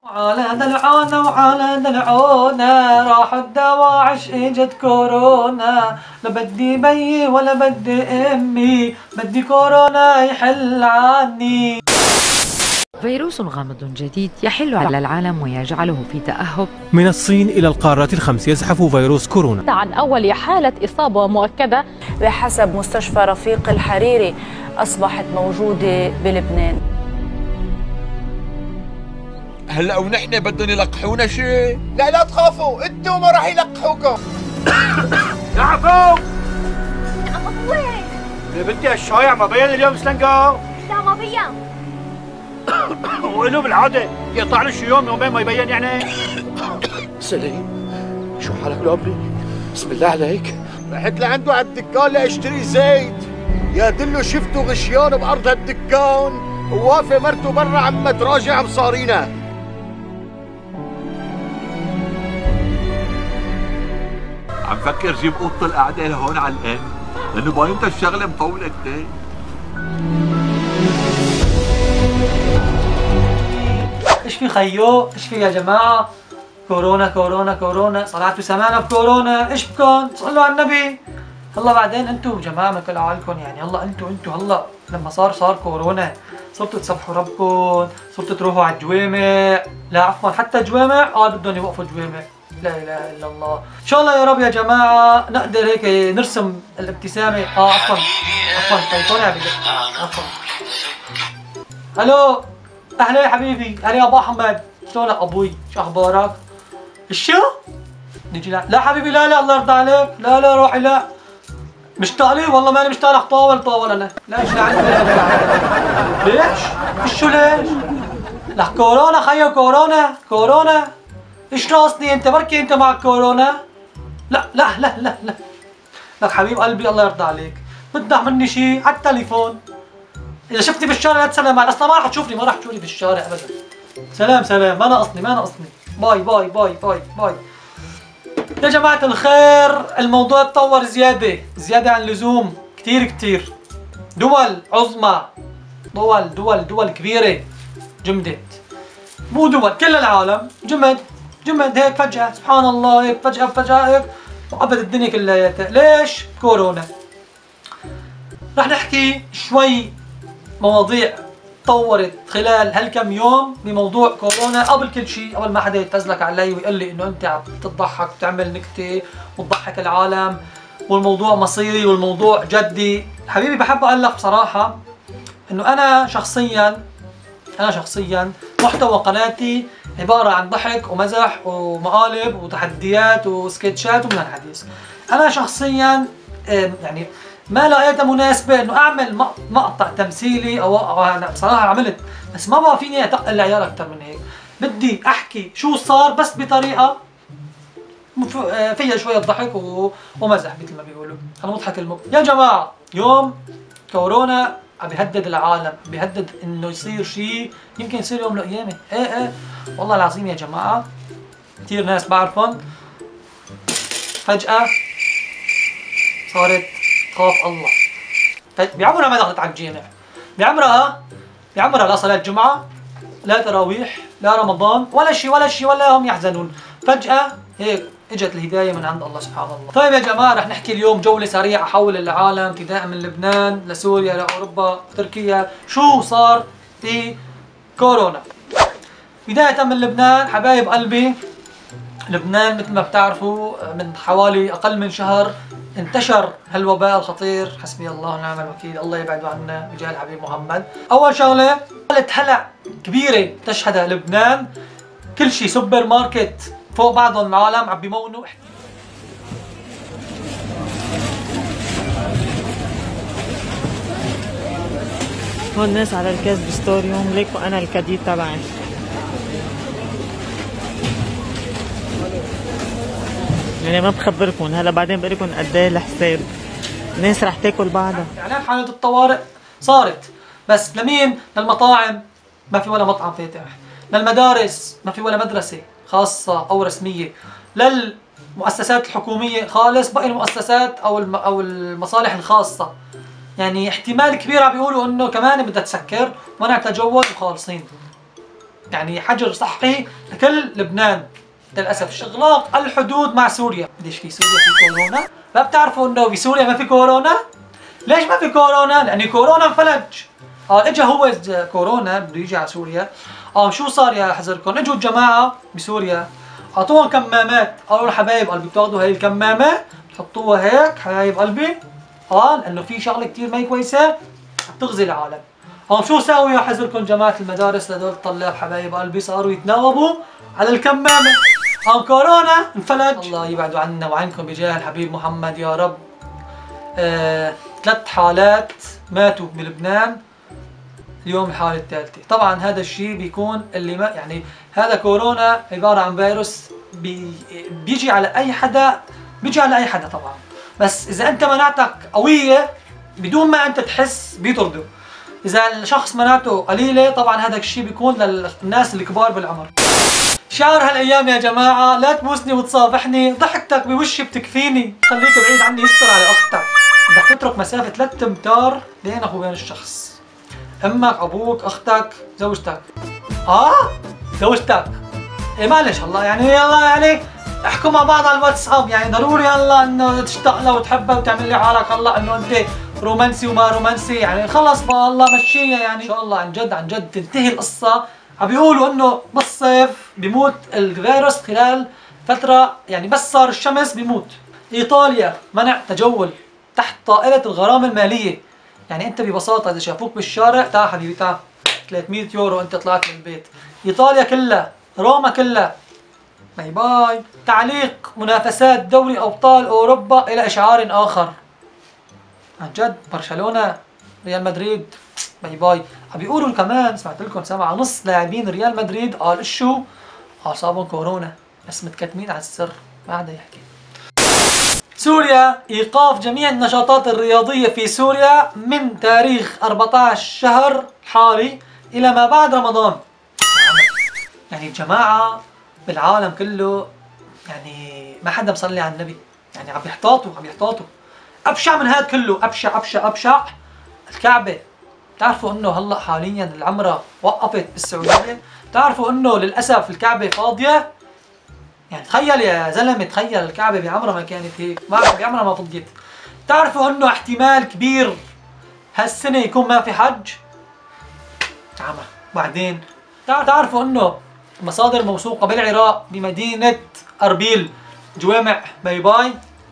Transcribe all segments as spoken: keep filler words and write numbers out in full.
على دلعونا وعلى دلعونا راح الدواعش اجت كورونا، لا بدي بيي ولا بدي امي، بدي كورونا يحل عني. فيروس غامض جديد يحل على العالم ويجعله في تأهب. من الصين إلى القارات الخمس يزحف فيروس كورونا. عن أول حالة إصابة مؤكدة بحسب مستشفى رفيق الحريري أصبحت موجودة بلبنان. هلا ونحن بدهم يلقحونا شيء؟ لا لا تخافوا، انتم ما راح يلقحوكم. يا عفو يا ابوي يا بنتي الشايع ما بين اليوم سلنقة؟ لا ما بين. وإنه بالعادة يقطع له شي يوم يومين ما يبين يعني. سليم شو حالك لابني؟ بسم الله عليك. رحت لعنده على الدكان لاشتري زيت، يا دلو شفته غشيان بارض هالدكان ووافي مرته برا عم تراجع مصارينا. عم فكر جيب اوضه القعده لهون على الان، لانه باينتا الشغله مطوله كتير. ايش في خيو؟ ايش في يا جماعه؟ كورونا كورونا كورونا، صلعتوا سمعنا بكورونا، ايش بكون؟ صلوا على النبي. هلا بعدين انتم جماعه من كل عالكم يعني، هلا انتم انتم هلا لما صار صار كورونا صرتوا تسبحوا ربكم، صرتوا تروحوا على الجوامع، لا عفوا حتى الجوامع اه بدهم يوقفوا الجوامع. لا اله الا الله، ان شاء الله يا رب يا جماعه نقدر هيك نرسم الابتسامه. اه عفوا عفوا تليفوني عم بدق. عفوا. الو اهلا يا حبيبي، اهلا يا ابو احمد، شلونك ابوي؟ شو اخبارك؟ شو؟ نجي لا لا حبيبي لا لا الله يرضى عليك، لا لا روحي لا. مشتاق لي والله ماني مشتاق لك، طاول طاول انا. ليش لعندي؟ ليش؟ شو ليش؟ لك كورونا خيو كورونا كورونا. ايش ناقصني انت؟ بركي انت معك كورونا؟ لا لا لا لا لا. لك حبيب قلبي الله يرضى عليك، بدك مني شيء على التليفون. اذا شفتني بالشارع لا تسلم علي، اصلا ما راح تشوفني، ما راح تشوفني بالشارع ابدا. سلام سلام، ما ناقصني ما ناقصني. باي باي باي باي باي. يا جماعة الخير الموضوع تطور زيادة زيادة عن اللزوم، كتير كتير. دول عظمى، دول دول دول كبيرة جمدت، مو دول كل العالم جمد جمد هيك فجأة، سبحان الله هيك فجأة فجأة هيك وعبد الدنيا كلياتها. ليش؟ كورونا. رح نحكي شوي مواضيع تطورت خلال هالكم يوم بموضوع كورونا. قبل كل شيء، قبل ما حدا يتزلك علي ويقول لي انه انت عم تضحك وتعمل نكته وتضحك العالم والموضوع مصيري والموضوع جدي، حبيبي بحب اقول لك بصراحه انه انا شخصيا انا شخصيا محتوى قناتي عباره عن ضحك ومزح ومقالب وتحديات وسكتشات ومن هالحديث. انا شخصيا يعني ما لقيتها مناسبة انه اعمل مقطع تمثيلي او, أو انا بصراحة عملت، بس ما بقى فيني اتقل العيال اكثر من هيك. بدي احكي شو صار بس بطريقة فيها شوية ضحك ومزح مثل ما بيقولوا. انا مضحك المب يا جماعة. يوم كورونا عم بيهدد العالم، عم بيهدد انه يصير شيء يمكن يصير يوم من الايام. ايه ايه والله العظيم يا جماعة كثير ناس بعرفهم فجأة صارت خاف الله. بعمرها ما دخلت على الجامع، بعمرها بعمرها لا صلاة جمعة لا تراويح لا رمضان ولا شيء ولا شيء ولا هم يحزنون. فجأة هيك اجت الهداية من عند الله سبحان الله. طيب يا جماعة رح نحكي اليوم جولة سريعة حول العالم، ابتداء من لبنان لسوريا لأوروبا تركيا، شو صار في كورونا. بداية من لبنان حبايب قلبي، لبنان مثل ما بتعرفوا من حوالي أقل من شهر انتشر هالوباء الخطير، حسبي الله ونعم الوكيل، الله يبعده عنا بجاه الحبيب محمد. أول شغلة حالة هلع كبيرة تشهدها لبنان، كل شيء سوبر ماركت فوق بعضهم العالم عم بيمونوا. هون ناس على الكاس بستوريهم ليك وأنا الكاديت تبعي. يعني ما بخبركم هلا بعدين بقول لكم قد ايه الحساب. الناس رح تاكل بعدها. اعلان حالة الطوارئ صارت، بس لمين؟ للمطاعم ما في ولا مطعم فاتح، للمدارس ما في ولا مدرسة خاصة أو رسمية، للمؤسسات الحكومية خالص، باقي المؤسسات أو الم أو المصالح الخاصة. يعني احتمال كبير عم بيقولوا إنه كمان بدها تسكر ومنع تجول وخالصين. يعني حجر صحي لكل لبنان للاسف. اغلاق الحدود مع سوريا. ليش في سوريا في كورونا؟ ما بتعرفوا انه بسوريا ما في كورونا؟ ليش ما في كورونا؟ لان كورونا انفلج. اه اجى هو كورونا بده يجي على سوريا. اه شو صار يا حزركم؟ اجوا الجماعه بسوريا اعطوهم كمامات، قالوا حبايب قلبي بتاخذوا هي الكمامه بتحطوها هيك حبايب قلبي، اه لانه في شغله كثير ما كويسه بتغذي العالم. اه شو ساوي يا حزركم جماعه المدارس لهدول الطلاب حبايب قلبي؟ صاروا يتناوبوا على الكمامه. اه كورونا انفلج. الله يبعد عنا وعنكم بجاه الحبيب محمد يا رب. آه، ثلاث حالات ماتوا بلبنان، اليوم الحالة الثالثة. طبعا هذا الشيء بيكون اللي ما يعني هذا كورونا عبارة عن فيروس بي بيجي على أي حدا، بيجي على أي حدا طبعا، بس إذا أنت مناعتك قوية بدون ما أنت تحس بيطرده. إذا الشخص مناعته قليلة طبعا هذا الشيء بيكون للناس الكبار بالعمر. شعار هالايام يا جماعه، لا تبوسني وتصافحني، ضحكتك بوشي بتكفيني، خليك بعيد عني يستر على اختك. بدك تترك مسافه ثلاث امتار بينك وبين الشخص، امك، ابوك، اختك، زوجتك. اه زوجتك ايه معلش الله يعني يلا يعني احكوا مع بعض على الواتساب، يعني ضروري يلا انه تشتاق لها وتحبها وتعمل لي حالك هلا انه انت رومانسي وما رومانسي، يعني خلص بقى الله مشيها يعني ان شاء الله عن جد عن جد تنتهي القصه. عم بيقولوا انه بالصيف بيموت الفيروس خلال فتره، يعني بس صار الشمس بيموت. ايطاليا منع تجول تحت طائله الغرامه الماليه، يعني انت ببساطه اذا شافوك بالشارع تعال حبيبي تعال ثلاثمية يورو انت طلعت من البيت. ايطاليا كلها، روما كلها، باي باي. تعليق منافسات دوري ابطال اوروبا الى اشعار اخر. عن جد برشلونه ريال مدريد باي باي. عم بيقولوا كمان سمعت لكم سمع نص لاعبين ريال مدريد قال شو؟ قال صابهم كورونا بس متكتمين على السر ما حدا يحكي. سوريا ايقاف جميع النشاطات الرياضيه في سوريا من تاريخ أربعة عشر شهر حالي الى ما بعد رمضان. يعني الجماعه بالعالم كله يعني ما حدا مصلي على النبي، يعني عم يحتاطوا عم يحتاطوا. ابشع من هذا كله، ابشع ابشع ابشع الكعبه. بتعرفوا انه هلا حاليا العمره وقفت بالسعوديه؟ بتعرفوا انه للاسف الكعبه فاضيه؟ يعني تخيل يا زلمه، تخيل الكعبه بعمرها ما كانت هيك، ما بعمرها ما فضيت. بتعرفوا انه احتمال كبير هالسنه يكون ما في حج؟ عمى. بعدين بتعرفوا انه مصادر موثوقه بالعراق بمدينه اربيل جوامع باي باي.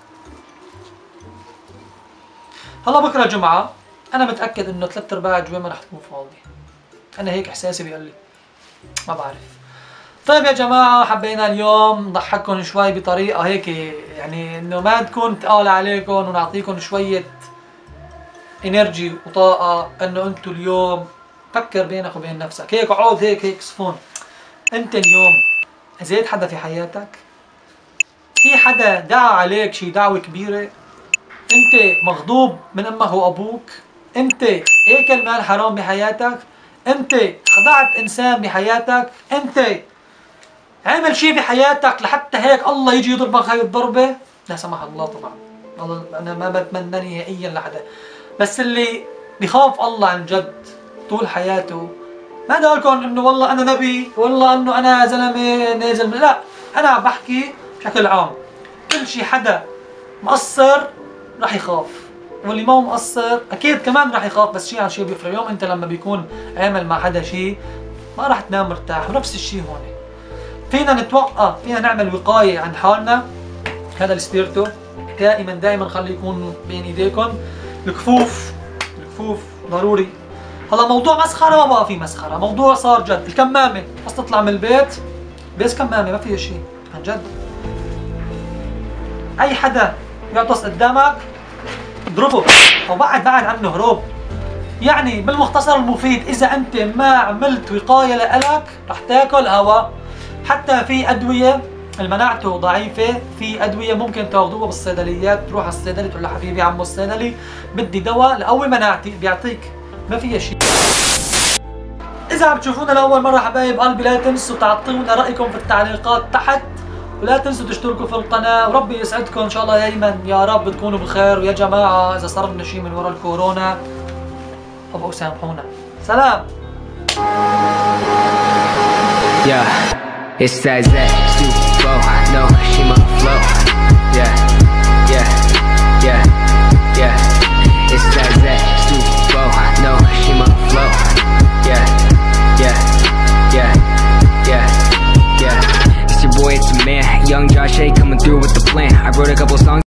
هلا بكره جمعه، انا متاكد انه ثلاث ارباع الجوامع رح تكون فاضيه. انا هيك احساسي بيقول لي، ما بعرف. طيب يا جماعه حبينا اليوم نضحككم شوي بطريقه هيك، يعني انه ما تكون ثقال عليكم ونعطيكم شويه انرجي وطاقه، انه انتم اليوم فكر بينك وبين نفسك هيك، اقعد هيك هيك صفون. انت اليوم اذيت حدا في حياتك؟ في حدا دعا عليك شي دعوه كبيره؟ انت مغضوب من امك وابوك؟ انت اكل مال حرام بحياتك؟ انت خدعت انسان بحياتك؟ انت عمل شيء بحياتك لحتى هيك الله يجي يضربك هاي الضربه؟ لا سمح الله طبعا، الله انا ما بتمنى نهائيا لحدا، بس اللي بخاف الله عن جد طول حياته ما دالكم انه والله انا نبي، والله انه انا زلمه نازل، لا انا عم بحكي بشكل عام. كل شي حدا مقصر رح يخاف، واللي ما هو مقصر اكيد كمان رح يخاف، بس شيء عن شيء بيفرق. اليوم انت لما بيكون عامل مع حدا شيء ما رح تنام مرتاح، ونفس الشيء هون. فينا نتوقع، فينا نعمل وقايه عن حالنا. هذا السبيرتو دائما دائما خليه يكون بين ايديكم. الكفوف الكفوف ضروري. هلا موضوع مسخره ما بقى في مسخره، موضوع صار جد. الكمامه بس تطلع من البيت بس كمامه ما فيها شيء عن جد. اي حدا يعطس قدامك اضربه او بعد بعد عنه هروب. يعني بالمختصر المفيد اذا انت ما عملت وقايه لإلك رح تاكل هوا. حتى في ادويه المناعته ضعيفه، في ادويه ممكن تاخذوها بالصيدليات، تروح على الصيدلي تقول له حبيبي عمو الصيدلي بدي دواء لقوي مناعتي، بيعطيك ما فيها شيء. اذا عم تشوفونا لاول مره حبايب قلبي لا تنسوا تعطونا رايكم في التعليقات تحت، ولا تنسوا تشتركوا في القناه، وربي يسعدكم ان شاء الله دائما يا رب تكونوا بخير. ويا جماعه اذا صار لنا شيء من وراء الكورونا ابقوا سامحونا. سلام. Yeah, it's that Zach Super No, she my flow. Yeah, yeah, yeah, yeah. It's that Zach Super No, she my flow. Yeah, yeah, yeah, yeah, yeah. It's your boy, it's a man. Young Josh A coming through with the plan. I wrote a couple